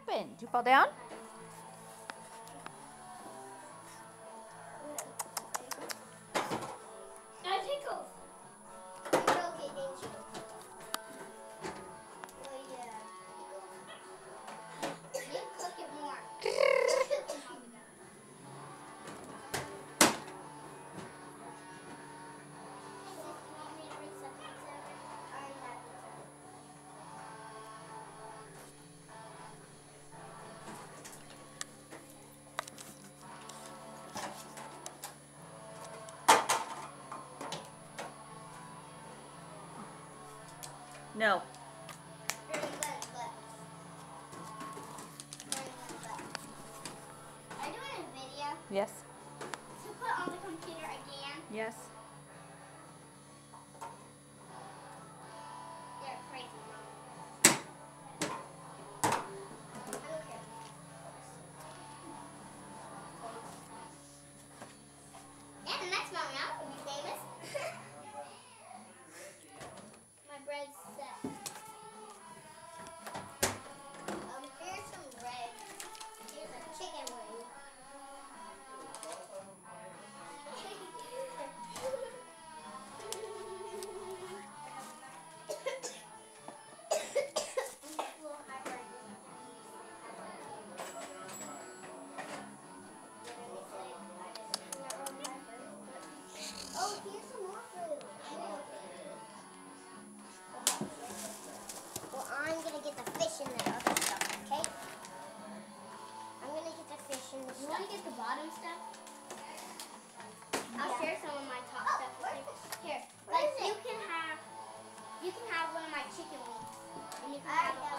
happened? Did you fall down? No. Are you doing a video? Yes. To put on the computer again? Yes. You're crazy, yeah, the next moment I will be famous. My bread's set. Here's some bread. Here's a chicken wing. Oh, here's some more food. Well, I'm gonna get the fish and the other stuff, okay? I'm gonna get the fish and the stuff. You wanna get the bottom stuff? I'll share some of my top stuff with you. Here, like you can have one of my chicken wings. And you can have